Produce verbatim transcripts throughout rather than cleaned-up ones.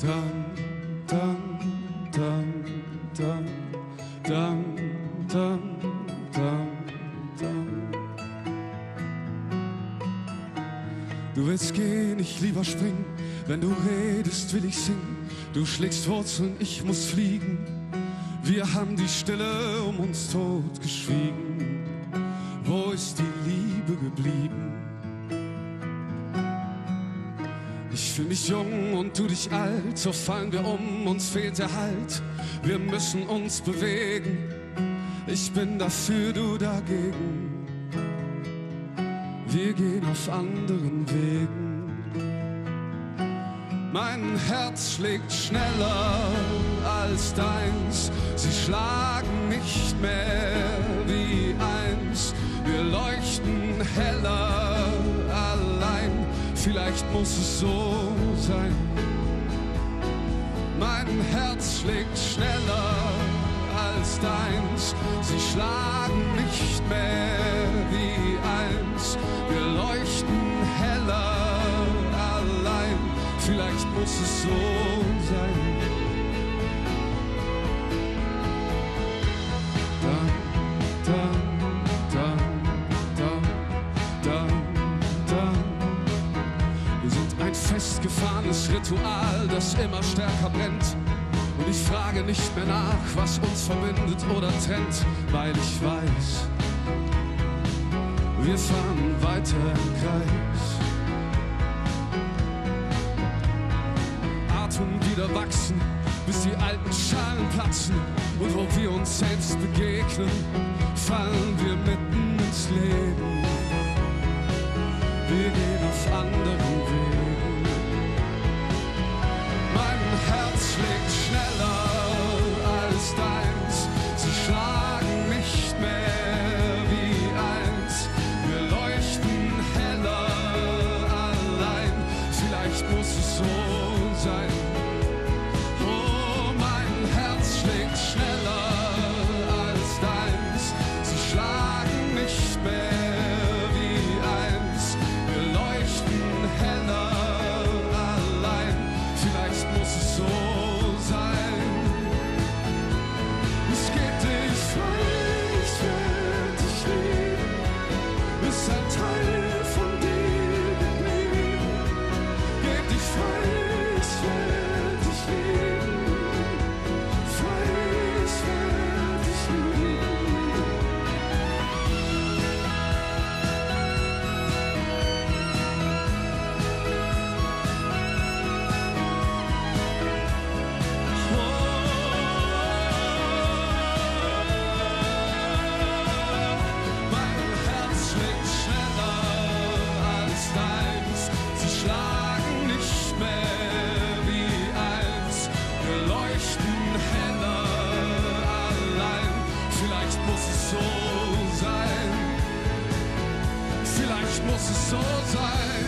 Dum, dum, dum, dum, dum, dum, dum, dum. Du willst gehen, ich lieber springen. Wenn du redest, will ich singen. Du schlägst Wurzeln, ich muss fliegen. Wir haben die Stille um uns tot geschwiegen. Wo ist die Liebe geblieben? Ich fühl mich jung und du dich alt, so fallen wir um, uns fehlt der Halt. Wir müssen uns bewegen, ich bin dafür, du dagegen. Wir gehen auf anderen Wegen. Mein Herz schlägt schneller als deins, sie schlagen nicht mehr wie eins. Wir leuchten heller allein, vielleicht muss es so sein. Mein Herz schlägt schneller als deins, sie schlagen nicht mehr wie eins. Wir leuchten heller allein, vielleicht muss es so sein. Dum, dum, dum, dum, dum, dum. Wir sind ein festgefahrenes Ritual, das immer stärker brennt. Und ich frage nicht mehr nach, was uns verbindet oder trennt, weil ich weiß, wir fahren weiter im Kreis. Atmen wieder wachsen, bis die alten Schalen platzen. Und wo wir uns selbst begegnen, fallen wir mitten ins Leben. Wir gehen auf anderen Wegen. Mein Herz schlägt schneller als deins, sie schlagen nicht mehr wie eins. Wir leuchten heller allein, vielleicht muss es so sein. Oh, mein Herz schlägt schneller als deins, sie schlagen nicht mehr wie eins. Wir leuchten heller allein, vielleicht muss es so sein. Ich geb dich frei, ich werd dich lieben, ist ein Teil von dir geblieben. Geb dich frei, ich werd dich lieben, frei, ich werd dich lieben. Mein Herz schlägt schneller als deins, sie schlagen nicht mehr wie eins. Wir leuchten heller allein, vielleicht muss es so sein. Vielleicht muss es so sein.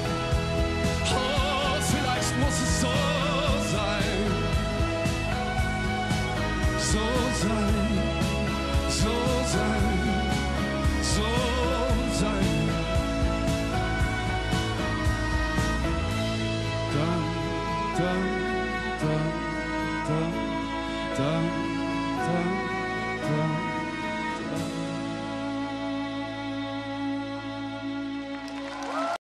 Oh, vielleicht muss es so sein. So sein, so sein, so sein. Dum, dum.